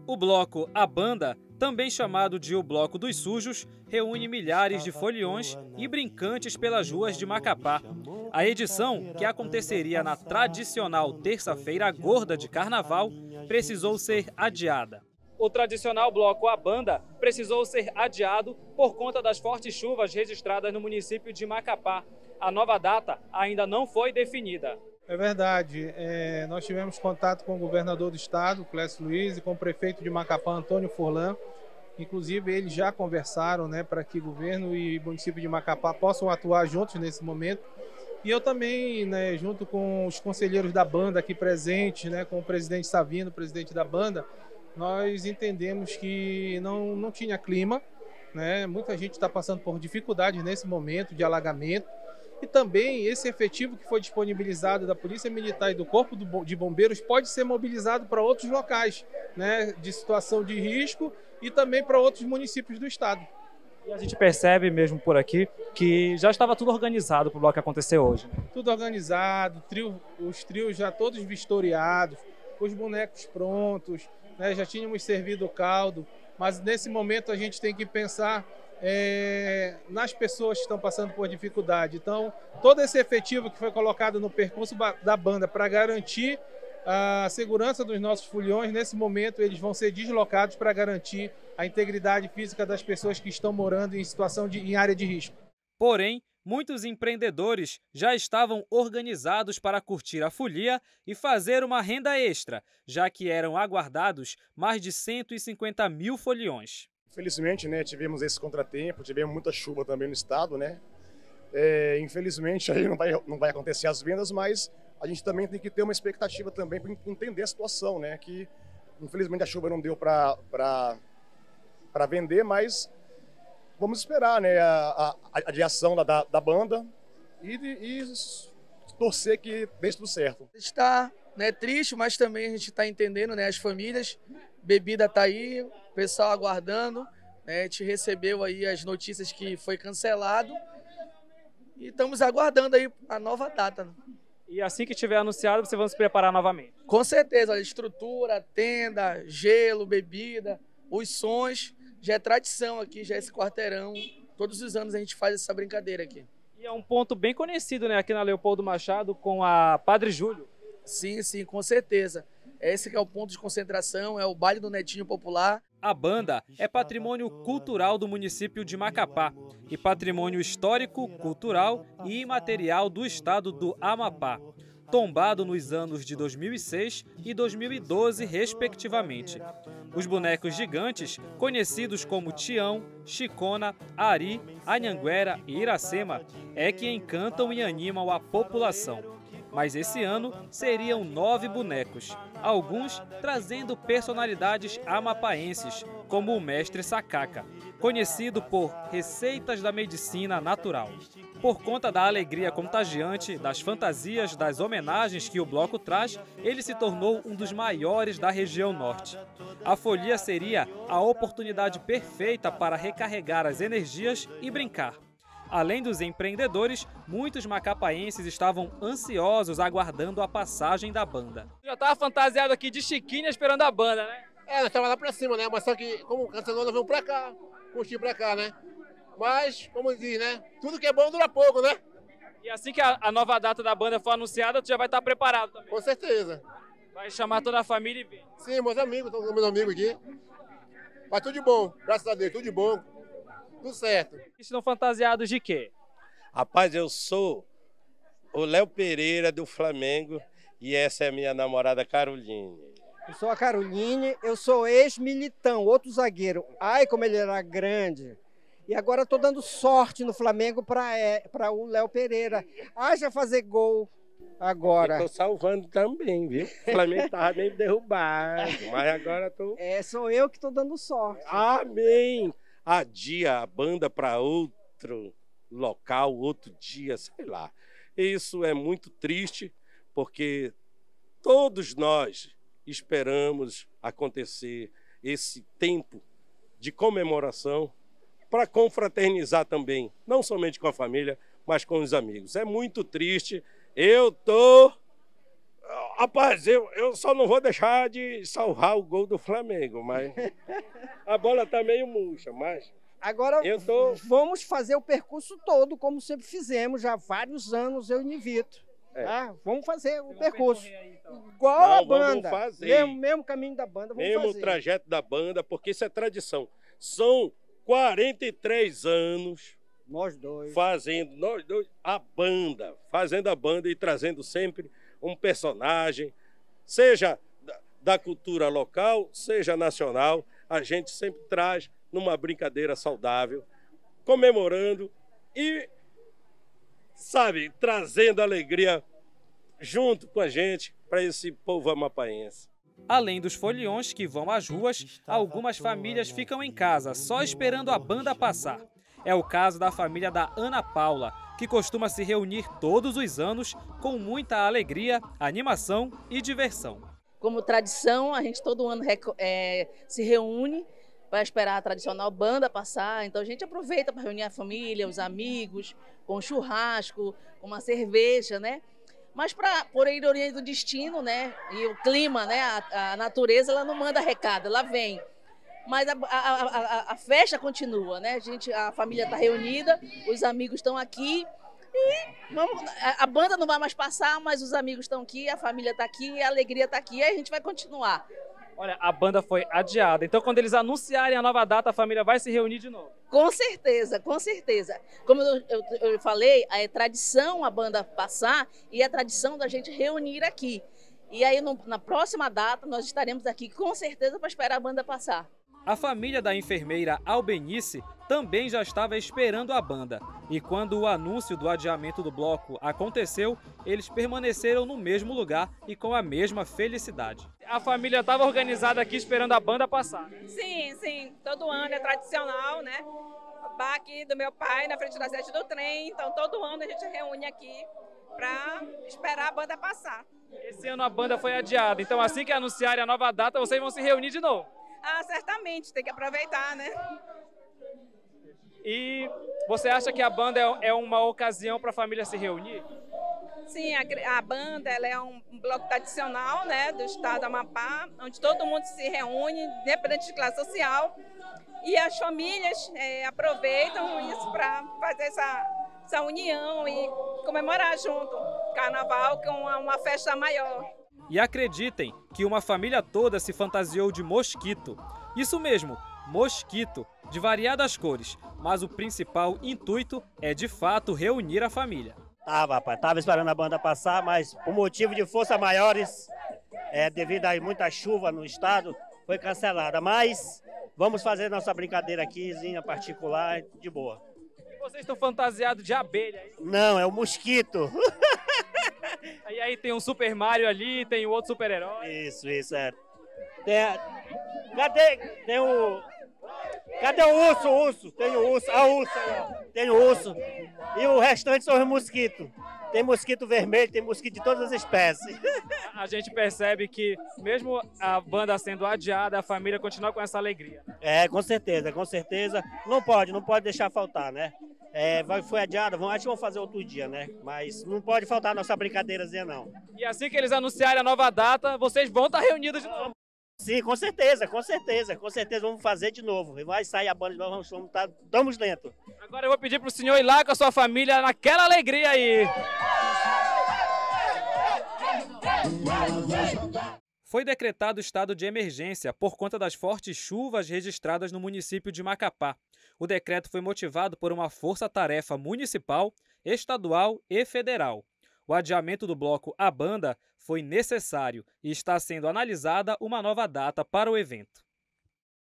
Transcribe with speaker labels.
Speaker 1: O bloco A Banda, também chamado de o Bloco dos Sujos, reúne milhares de foliões e brincantes pelas ruas de Macapá. A edição, que aconteceria na tradicional terça-feira gorda de carnaval, precisou ser adiada. O tradicional bloco A Banda precisou ser adiado por conta das fortes chuvas registradas no município de Macapá. A nova data ainda não foi definida.
Speaker 2: É verdade. Nós tivemos contato com o governador do estado, Clécio Luiz, e com o prefeito de Macapá, Antônio Furlan. Inclusive, eles já conversaram, para que o governo e o município de Macapá possam atuar juntos nesse momento. E eu também, junto com os conselheiros da banda aqui presentes, com o presidente Savino, presidente da banda, nós entendemos que não tinha clima. Muita gente está passando por dificuldades nesse momento de alagamento. E também esse efetivo que foi disponibilizado da Polícia Militar e do Corpo de Bombeiros pode ser mobilizado para outros locais, de situação de risco e também para outros municípios do estado.
Speaker 1: E a gente percebe mesmo por aqui que já estava tudo organizado para o bloco que aconteceu hoje.
Speaker 2: Tudo organizado, os trios já todos vistoriados, os bonecos prontos, já tínhamos servido o caldo, mas nesse momento a gente tem que pensar nas pessoas que estão passando por dificuldade. Então, todo esse efetivo que foi colocado no percurso da banda para garantir a segurança dos nossos foliões, nesse momento eles vão ser deslocados para garantir a integridade física das pessoas que estão morando em área de risco.
Speaker 1: Porém, muitos empreendedores já estavam organizados para curtir a folia e fazer uma renda extra, já que eram aguardados mais de 150 mil foliões.
Speaker 3: Infelizmente, tivemos esse contratempo, tivemos muita chuva também no estado, Infelizmente, aí não vai acontecer as vendas, mas a gente também tem que ter uma expectativa também para entender a situação, Que infelizmente a chuva não deu para vender, mas vamos esperar, a adiação da banda e torcer que dê tudo certo.
Speaker 4: Está triste, mas também a gente está entendendo, as famílias, bebida está aí, o pessoal aguardando, a gente recebeu aí as notícias que foi cancelado e estamos aguardando aí a nova data.
Speaker 1: E assim que tiver anunciado, vocês vão se preparar novamente?
Speaker 4: Com certeza, a estrutura, tenda, gelo, bebida, os sons, já é tradição aqui, já é esse quarteirão, todos os anos a gente faz essa brincadeira aqui.
Speaker 1: E é um ponto bem conhecido, aqui na Leopoldo Machado, com a Padre Júlio.
Speaker 4: Sim, com certeza. Esse que é o ponto de concentração, é o baile do Netinho Popular.
Speaker 1: A banda é patrimônio cultural do município de Macapá e patrimônio histórico, cultural e imaterial do estado do Amapá, tombado nos anos de 2006 e 2012, respectivamente. Os bonecos gigantes, conhecidos como Tião, Chicona, Ari, Anhanguera e Iracema, é que encantam e animam a população. Mas esse ano seriam 9 bonecos, alguns trazendo personalidades amapaenses, como o mestre Sacaca, conhecido por receitas da medicina natural. Por conta da alegria contagiante, das fantasias, das homenagens que o bloco traz, ele se tornou um dos maiores da região norte. A folia seria a oportunidade perfeita para recarregar as energias e brincar. Além dos empreendedores, muitos macapaenses estavam ansiosos aguardando a passagem da banda. Já estava fantasiado aqui de Chiquinha esperando a banda,
Speaker 5: nós estávamos lá pra cima, mas só que, como cancelou, nós vamos pra cá, curtir pra cá, Mas, como diz, tudo que é bom dura pouco,
Speaker 1: E assim que a nova data da banda for anunciada, tu já vai estar preparado também?
Speaker 5: Com certeza.
Speaker 1: Vai chamar toda a família e vir?
Speaker 5: Sim, meus amigos, estão com meus amigos aqui. Mas tudo de bom, graças a Deus, tudo de bom. Tudo certo.
Speaker 1: Estão fantasiados de quê?
Speaker 6: Rapaz, eu sou o Léo Pereira do Flamengo e essa é a minha namorada Caroline.
Speaker 7: Eu sou a Caroline, eu sou ex-Militão, outro zagueiro. Ai, como ele era grande. E agora estou dando sorte no Flamengo para o Léo Pereira. Já fazer gol agora.
Speaker 6: Estou salvando também, viu? O Flamengo estava meio derrubado, mas agora estou...
Speaker 7: sou eu que estou dando sorte.
Speaker 6: Amém! Adia a banda para outro local, outro dia, sei lá. Isso é muito triste, porque todos nós esperamos acontecer esse tempo de comemoração para confraternizar também, não somente com a família, mas com os amigos. É muito triste. Eu tô Rapaz, eu só não vou deixar de salvar o gol do Flamengo, mas a bola tá meio murcha, mas
Speaker 7: Agora vamos fazer o percurso todo, como sempre fizemos, já há vários anos, eu e Nivito. Tá? Vamos fazer o percurso.
Speaker 6: Aí, então.
Speaker 7: Igual a
Speaker 6: Vamos
Speaker 7: banda.
Speaker 6: fazer.
Speaker 7: Mesmo caminho da banda, vamos
Speaker 6: mesmo
Speaker 7: fazer.
Speaker 6: o trajeto da banda, porque isso é tradição. São 43 anos
Speaker 7: Nós dois.
Speaker 6: nós dois, fazendo a banda e trazendo sempre um personagem, seja da cultura local, seja nacional, a gente sempre traz numa brincadeira saudável, comemorando e, sabe, trazendo alegria junto com a gente para esse povo amapaense.
Speaker 1: Além dos foliões que vão às ruas, algumas famílias ficam em casa, só esperando a banda passar. É o caso da família da Ana Paula, que costuma se reunir todos os anos com muita alegria, animação e diversão.
Speaker 8: Como tradição, a gente todo ano se reúne para esperar a tradicional banda passar. Então a gente aproveita para reunir a família, os amigos, com um churrasco, com uma cerveja, né? Mas por ironia do destino, né? E o clima, né? A natureza, ela não manda recado, ela vem. Mas a festa continua, né? A família está reunida, os amigos estão aqui e a banda não vai mais passar, mas os amigos estão aqui, a família está aqui, a alegria está aqui e a gente vai continuar.
Speaker 1: Olha, a banda foi adiada, então quando eles anunciarem a nova data, a família vai se reunir de novo?
Speaker 8: Com certeza, com certeza. Como eu falei, é tradição a banda passar e é tradição da gente reunir aqui. E aí na próxima data nós estaremos aqui com certeza para esperar a banda passar.
Speaker 1: A família da enfermeira Albenice também já estava esperando a banda. E quando o anúncio do adiamento do bloco aconteceu, eles permaneceram no mesmo lugar e com a mesma felicidade. A família estava organizada aqui esperando a banda passar.
Speaker 9: Sim, sim. Todo ano é tradicional, né? O bar aqui do meu pai, na frente da sede do trem. Então, todo ano a gente reúne aqui para esperar a banda passar.
Speaker 1: Esse ano a banda foi adiada. Então, assim que anunciarem a nova data, vocês vão se reunir de novo.
Speaker 9: Ah, certamente, tem que aproveitar, né?
Speaker 1: E você acha que a banda é uma ocasião para a família se reunir?
Speaker 9: Sim, a banda ela é um bloco tradicional, né, do estado do Amapá, onde todo mundo se reúne, independente de classe social, e as famílias aproveitam isso para fazer essa união e comemorar junto o carnaval com uma festa maior.
Speaker 1: E acreditem que uma família toda se fantasiou de mosquito. Isso mesmo, mosquito, de variadas cores. Mas o principal intuito é de fato reunir a família.
Speaker 10: Tava esperando a banda passar, mas por motivo de forças maiores, devido a muita chuva no estado, foi cancelada. Mas vamos fazer nossa brincadeira aqui, particular, de boa.
Speaker 1: E vocês estão fantasiados de abelha aí?
Speaker 10: Não, é o mosquito.
Speaker 1: E aí tem um Super Mario ali, tem o outro super-herói.
Speaker 10: Isso, é. Cadê o urso? Tem o urso, a ursa aí, ó. Tem o urso. E o restante são os mosquitos. Tem mosquito vermelho, tem mosquito de todas as espécies.
Speaker 1: A gente percebe que, mesmo a banda sendo adiada, a família continua com essa alegria.
Speaker 10: Com certeza. Não pode deixar faltar, né? Foi adiada, acho que vamos fazer outro dia, né? Mas não pode faltar a nossa brincadeirazinha, não.
Speaker 1: E assim que eles anunciarem a nova data, vocês vão estar reunidos de novo?
Speaker 10: Sim, com certeza, vamos fazer de novo. Vai sair a banda de novo, estamos dentro.
Speaker 1: Agora eu vou pedir para o senhor ir lá com a sua família naquela alegria aí. Foi decretado estado de emergência por conta das fortes chuvas registradas no município de Macapá. O decreto foi motivado por uma força-tarefa municipal, estadual e federal. O adiamento do bloco A Banda foi necessário e está sendo analisada uma nova data para o evento.